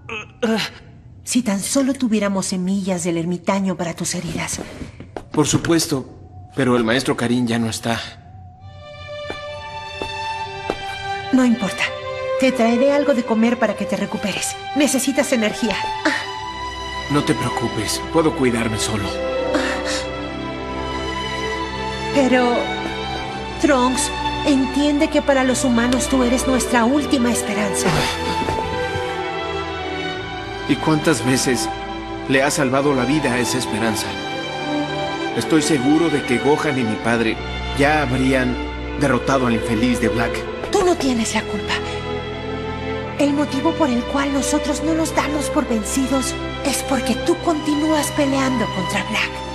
Si tan solo tuviéramos semillas del ermitaño para tus heridas. Por supuesto, pero el maestro Karim ya no está. No importa. Te traeré algo de comer para que te recuperes. Necesitas energía. No te preocupes, puedo cuidarme solo. Pero... Trunks, entiende que para los humanos tú eres nuestra última esperanza. ¿Y cuántas veces le ha salvado la vida a esa esperanza? Estoy seguro de que Gohan y mi padre ya habrían derrotado al infeliz de Black. Tú no tienes la culpa. El motivo por el cual nosotros no nos damos por vencidos es porque tú continúas peleando contra Black.